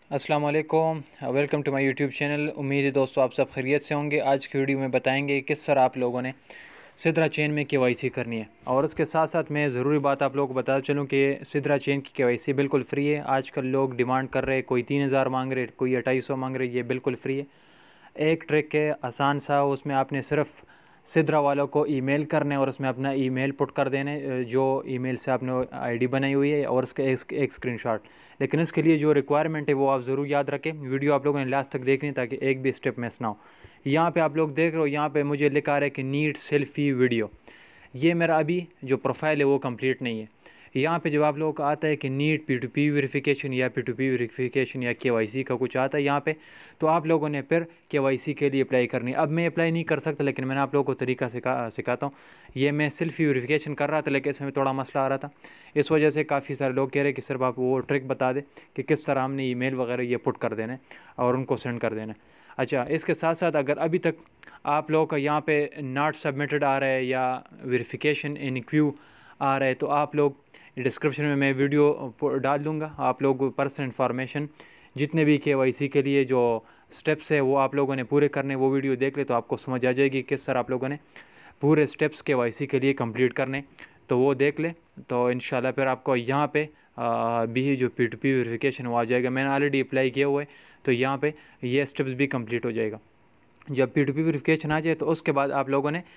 अस्सलाम वालेकुम, welcome to my YouTube channel. उम्मीद है दोस्तों आप सब खैरियत से होंगे। आज की वीडियो में बताएंगे किस तरह आप लोगों ने सिद्रा चेन में केवाईसी करनी है। और उसके साथ साथ मैं ज़रूरी बात आप लोगों को बताता चलूँ कि सिद्रा चेन की केवाईसी बिल्कुल फ्री है। आजकल लोग डिमांड कर रहे हैं, कोई 3000 मांग रहे, कोई 2800 मांग रहे, ये बिल्कुल फ्री है। एक ट्रिक है आसान सा, उसमें आपने सिर्फ सिद्रा वालों को ईमेल करने और उसमें अपना ईमेल पुट कर देने, जो ईमेल से आपने आईडी बनाई हुई है, और उसका एक स्क्रीनशॉट। लेकिन इसके लिए जो रिक्वायरमेंट है वो आप ज़रूर याद रखें। वीडियो आप लोगों ने लास्ट तक देखनी ताकि एक भी स्टेप मिस ना हो। यहाँ पे आप लोग देख रहे हो, यहाँ पे मुझे लिखा रहा है कि नीड सेल्फी वीडियो। ये मेरा अभी जो प्रोफाइल है वो कंप्लीट नहीं है। यहाँ पे जब आप लोगों का आता है कि नीड P2P वेरिफिकेशन या P2P वेरिफिकेशन या KYC का कुछ आता है यहाँ पे, तो आप लोगों ने फिर KYC के लिए अप्लाई करनी है। अब मैं अप्लाई नहीं कर सकता, लेकिन मैंने आप लोगों को तरीका सिखाता हूँ। ये मैं सेल्फी वेरिफिकेशन कर रहा था, लेकिन इसमें थोड़ा मसला आ रहा था। इस वजह से काफ़ी सारे लोग कह रहे हैं कि सिर्फ आप वो ट्रिक बता दें कि किस तरह हमने ईमेल वगैरह ये पुट कर देना और उनको सेंड कर देना। अच्छा, इसके साथ साथ अगर अभी तक आप लोगों का यहाँ पे नॉट सबमिटेड आ रहा है या वेरिफिकेशन इन क्यू आ रहा है, तो आप लोग डिस्क्रिप्शन में मैं वीडियो डाल दूँगा। आप लोग पर्सनल इन्फॉर्मेशन जितने भी KYC के लिए जो स्टेप्स है वो आप लोगों ने पूरे करने, वो वीडियो देख ले तो आपको समझ आ जाएगी किस तरह आप लोगों ने पूरे स्टेप्स KYC के लिए कंप्लीट करने। तो वो देख ले तो इंशाल्लाह फिर आपको यहाँ पे भी जो P2P वेरिफिकेशन वो आ जाएगा। मैंने ऑलरेडी अप्लाई किया हुआ है, तो यहाँ पे ये स्टेप्स भी कंप्लीट हो जाएगा। जब P2P वेरिफिकेशन आ जाए तो उसके बाद आप लोगों ने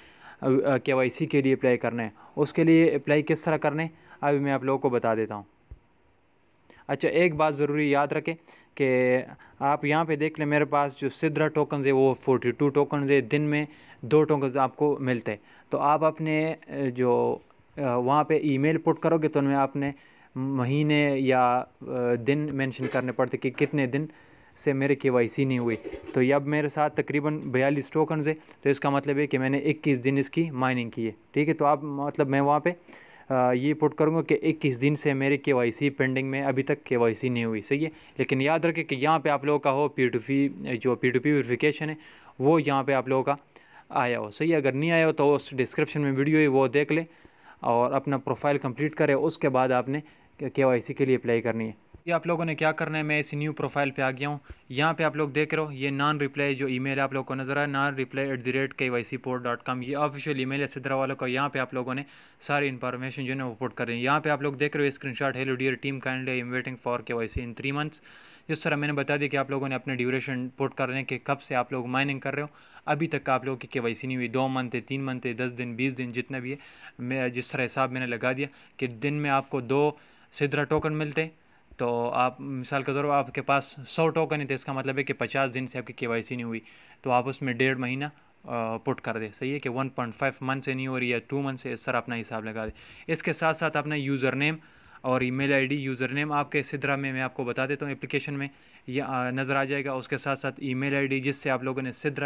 KYC के लिए अप्लाई करना है। उसके लिए अप्लाई किस तरह करना है अभी मैं आप लोगों को बता देता हूँ। अच्छा, एक बात ज़रूरी याद रखें कि आप यहाँ पे देख लें, मेरे पास जो सिद्रा टोकन्स है वो 42 टोकन्स है। दिन में 2 टोकन्स आपको मिलते हैं। तो आप अपने जो वहाँ पे ईमेल पुट करोगे तो उनमें आपने महीने या दिन मेंशन करने पड़ते कि कितने दिन से मेरे KYC नहीं हुई। तो ये अब मेरे साथ तकरीबन 42 टोकन्स है, तो इसका मतलब है कि मैंने 21 दिन इसकी माइनिंग की है। ठीक है, तो आप मतलब मैं वहाँ पे ये पुट करूँगा कि 21 दिन से मेरी KYC पेंडिंग में, अभी तक KYC नहीं हुई। सही है, लेकिन याद रखें कि यहाँ पे आप लोगों का हो P2P वेरिफिकेशन है वो यहाँ पे आप लोगों का आया हो। सही है, अगर नहीं आया हो तो उस डिस्क्रिप्शन में वीडियो है वो देख ले और अपना प्रोफाइल कंप्लीट करें। उसके बाद आपने KYC के लिए अप्लाई करनी है। ये आप लोगों ने क्या करना है, मैं इस न्यू प्रोफाइल पे आ गया हूँ। यहाँ पे आप लोग देख रहे हो ये नॉन रिप्लाई जो ईमेल आप लोगों को नजर आया, non-reply@kycport.com, ये ऑफिशियल ईमेल है सिद्रा वालों का। यहाँ पे आप लोगों ने सारी इन्फॉर्मेशन जो है वो पुट कर रही है। यहाँ पे आप लोग देख रहे हो screenshot, hello dear team, kindly I am waiting for KYC in 3 months. जिस तरह मैंने बता दिया कि आप लोगों ने अपने ड्यूरेशन पुट कर रहे हैं कि कब से आप लोग माइनिंग कर रहे हो, अभी तक आप लोगों की KYC नहीं हुई। 2 मंथ है, 3 मंथ है, 10 दिन, 20 दिन, जितना भी है। मैं जिस तरह हिसाब मैंने लगा दिया कि दिन में आपको 2 सिद्रा टोकन मिलते, तो आप मिसाल के तौर पर आपके पास 100 टोकन है, तो इसका मतलब है कि 50 दिन से आपकी KYC नहीं हुई, तो आप उसमें 1.5 महीना पुट कर दे। सही है कि 1.5 मंथ से नहीं हो रही है, 2 मंथ से, इस तरह अपना हिसाब लगा दे। इसके साथ साथ अपना यूज़र नेम और ईमेल आईडी, यूज़र नेम आपके सिद्रा में मैं आपको बता देता हूँ एप्लीकेशन में ये नज़र आ जाएगा। उसके साथ साथ ईमेल आईडी जिससे आप लोगों ने सिद्रा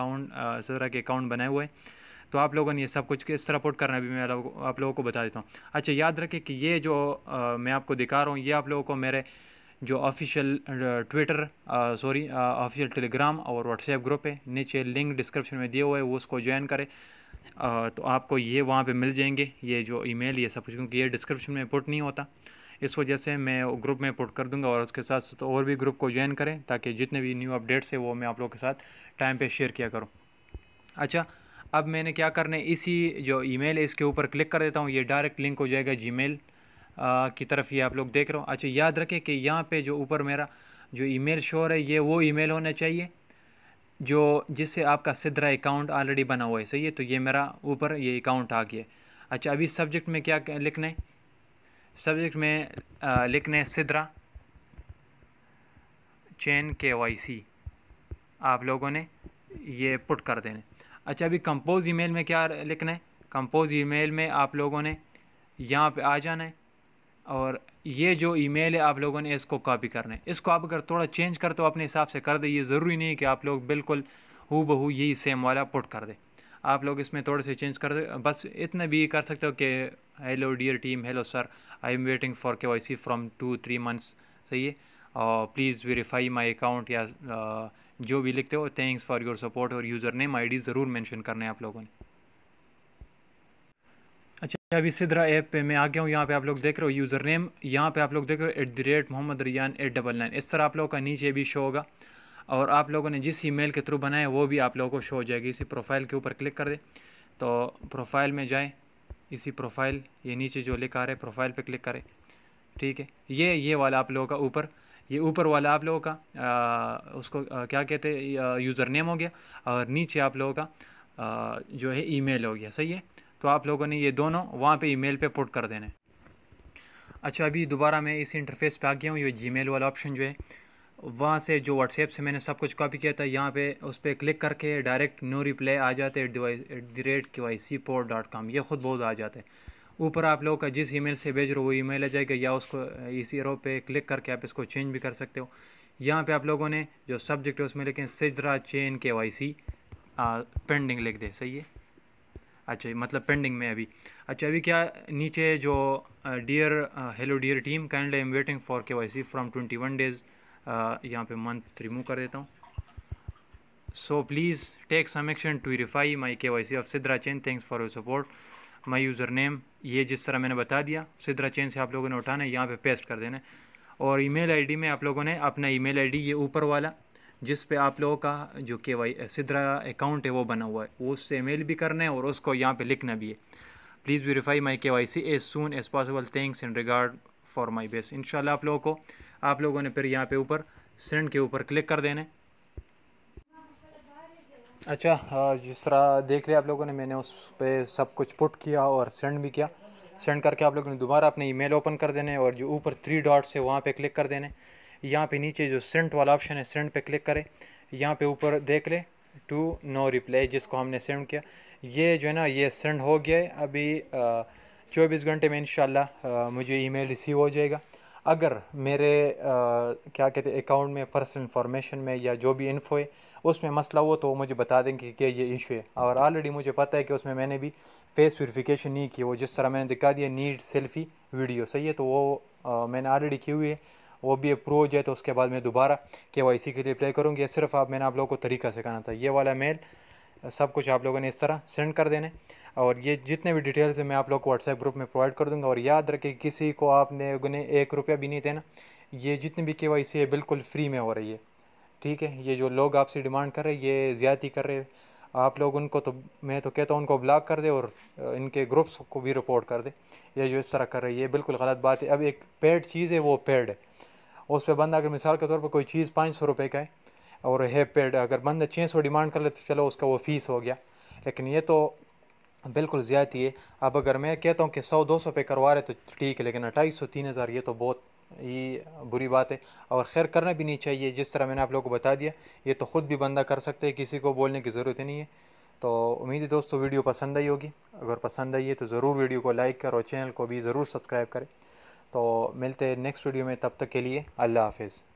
के अकाउंट बनाए हुए हैं, तो आप लोगों ने ये सब कुछ किस तरह पुट करना है भी मैं आप लोगों को बता देता हूँ। अच्छा, याद रखें कि ये जो मैं आपको दिखा रहा हूँ ये आप लोगों को मेरे जो ऑफिशियल ट्विटर ऑफिशियल टेलीग्राम और व्हाट्सएप ग्रुप है, नीचे लिंक डिस्क्रिप्शन में दिया हुआ है, वो उसको ज्वाइन करें। तो आपको ये वहाँ पे मिल जाएंगे ये जो ईमेल, ये सब कुछ, क्योंकि ये डिस्क्रिप्शन में पुट नहीं होता, इस वजह से मैं ग्रुप में पुट कर दूंगा। और उसके साथ साथ और भी ग्रुप को ज्वाइन करें ताकि जितने भी न्यू अपडेट्स है वो मैं आप लोगों के साथ टाइम पे शेयर किया करूँ। अच्छा, अब मैंने क्या करना है, इसी जो ईमेल है इसके ऊपर क्लिक कर देता हूँ, ये डायरेक्ट लिंक हो जाएगा जीमेल की तरफ, ये आप लोग देख रहे हो। अच्छा, याद रखें कि यहाँ पे जो ऊपर मेरा जो ईमेल शो हो रहा है ये वो ईमेल होना चाहिए जो जिससे आपका सिद्रा अकाउंट ऑलरेडी बना हुआ है। सही है, तो ये मेरा ऊपर ये अकाउंट आ गया। अच्छा, अभी सब्जेक्ट में क्या लिखना है, सब्जेक्ट में लिखना है सिद्रा चेन KYC, आप लोगों ने ये पुट कर देना। अच्छा, अभी कंपोज ईमेल में क्या लिखना है, कंपोज ईमेल में आप लोगों ने यहाँ पे आ जाना है और ये जो ईमेल है आप लोगों ने इसको कॉपी करना है। इसको आप अगर थोड़ा चेंज करते हो अपने हिसाब से कर दे, ये ज़रूरी नहीं है कि आप लोग बिल्कुल हूबहू यही सेम वाला पुट कर दे। आप लोग इसमें थोड़े से चेंज कर दे, बस इतना भी कर सकते हो कि hello dear team, hello sir, I am waiting for KYC from 2-3 months. सही है, और प्लीज़ वेरीफाई माई अकाउंट, या जो भी लिखते हो, थैंक्स फॉर योर सपोर्ट, और यूज़र नेम ID ज़रूर मेंशन करना है आप लोगों ने। अच्छा, अभी सिद्रा ऐप पे मैं आ गया हूँ। यहाँ पे आप लोग देख रहे हो यूज़र नेम, यहाँ पे आप लोग देख रहे हो @मोहम्मद रियान 899। इस तरह आप लोगों का नीचे भी शो होगा, और आप लोगों ने जिस ईमेल के थ्रू बनाया वो भी आप लोगों को शो हो जाएगी। इसी प्रोफाइल के ऊपर क्लिक कर दे, तो प्रोफाइल में जाएँ, इसी प्रोफाइल ये नीचे जो लिखा आ रहा है प्रोफाइल पे क्लिक करें। ठीक है, ये वाला आप लोगों का ऊपर, ये ऊपर वाला आप लोगों का उसको क्या कहते हैं, यूज़र नेम हो गया, और नीचे आप लोगों का जो है ईमेल हो गया। सही है, तो आप लोगों ने ये दोनों वहाँ पे ईमेल पे पुट कर देने। अच्छा, अभी दोबारा मैं इस इंटरफेस पे आ गया हूँ। ये जीमेल वाला ऑप्शन जो है, वहाँ से जो व्हाट्सएप से मैंने सब कुछ कॉपी किया था, यहाँ पे उस पर क्लिक करके डायरेक्ट नो रिप्लाई आ जाते @kycport.com, ये ख़ुद बहुत आ जाते हैं। ऊपर आप लोगों का जिस ईमेल से भेज रहे हो वो ईमेल आ जाएगा, या उसको इसी रो पे क्लिक करके आप इसको चेंज भी कर सकते हो। यहाँ पे आप लोगों ने जो सब्जेक्ट है उसमें लिखें सिद्रा चेन KYC पेंडिंग लिख दे। सही है, अच्छा मतलब पेंडिंग में अभी। अच्छा, अभी क्या नीचे जो dear hello dear team, kindly I am waiting for KYC from 21 days, यहाँ पे मंथ रिमूव कर देता हूँ। So please take some action to verify my KYC of सिद्रा chain, thanks for your support. My user name ये जिस तरह मैंने बता दिया, सिद्रा चेन से आप लोगों ने उठाना है, यहाँ पे पेस्ट कर देना है। और ईमेल आईडी में आप लोगों ने अपना ईमेल आईडी, ये ऊपर वाला जिस पे आप लोगों का जो सिद्रा अकाउंट है वो बना हुआ है, वो उससे ईमेल भी करना है और उसको यहाँ पे लिखना भी है, please verify my KYC as soon as possible, thanks in regard for my best. इंशाल्लाह आप लोगों ने फिर यहाँ पे ऊपर सेंड के ऊपर क्लिक कर देना है। अच्छा, जिस तरह देख लिया आप लोगों ने, मैंने उस पर सब कुछ पुट किया और सेंड भी किया। सेंड करके आप लोगों ने दोबारा अपने ईमेल ओपन कर देने, और जो ऊपर 3 डॉट्स है वहाँ पे क्लिक कर देने। यहाँ पे नीचे जो सेंड वाला ऑप्शन है, सेंड पे क्लिक करें। यहाँ पे ऊपर देख ले टू नो रिप्लाई, जिसको हमने सेंड किया, ये जो है ना ये सेंड हो गया है। अभी 24 घंटे में इंशाल्लाह मुझे ईमेल रिसीव हो जाएगा। अगर मेरे क्या कहते हैं अकाउंट में पर्सनल इन्फॉर्मेशन में या जो भी इन्फो है उसमें मसला हो तो वो मुझे बता देंगे कि ये इशू है। और ऑलरेडी मुझे पता है कि उसमें मैंने भी फेस वेरिफिकेशन नहीं की, वो जिस तरह मैंने दिखा दिया नीड सेल्फी वीडियो। सही है, तो वो मैंने ऑलरेडी की हुई है, वो भी अप्रूव हो जाए तो उसके बाद मैं दोबारा KYC के लिए अप्लाई करूँगी। ये सिर्फ मैंने आप लोगों को तरीका सिखाना था। ये वाला मेल सब कुछ आप लोगों ने इस तरह सेंड कर देने, और ये जितने भी डिटेल्स है मैं आप लोग को व्हाट्सएप ग्रुप में प्रोवाइड कर दूंगा। और याद रखें, किसी को आपने 1 रुपया भी नहीं देना। ये जितनी भी KYC है बिल्कुल फ्री में हो रही है। ठीक है, ये जो लोग आपसे डिमांड कर रहे हैं ये ज़्यादती कर रहे हैं, आप लोग उनको तो मैं तो कहता हूँ उनको ब्लॉक कर दे और इनके ग्रुप्स को भी रिपोर्ट कर दे। ये जो इस तरह कर रही है ये बिल्कुल गलत बात है। अब एक पेड चीज़ है वो पेड है, उस पर बंदा अगर मिसाल के तौर पर कोई चीज़ 500 रुपये का है और है पेड, अगर बंदा 600 डिमांड कर ले तो चलो उसका वो फ़ीस हो गया, लेकिन ये तो बिल्कुल ज़्यादती है। अब अगर मैं कहता हूँ कि 100-200 पे करवा रहे तो ठीक है, लेकिन 250-3,000 ये तो बहुत ही बुरी बात है, और खैर करना भी नहीं चाहिए। जिस तरह मैंने आप लोगों को बता दिया, ये तो ख़ुद भी बंदा कर सकते हैं, किसी को बोलने की ज़रूरत ही नहीं है। तो उम्मीद है दोस्तों वीडियो पसंद आई होगी। अगर पसंद आई है तो ज़रूर वीडियो को लाइक करें और चैनल को भी ज़रूर सब्सक्राइब करें। तो मिलते हैं नेक्स्ट वीडियो में, तब तक के लिए अल्लाह हाफिज़।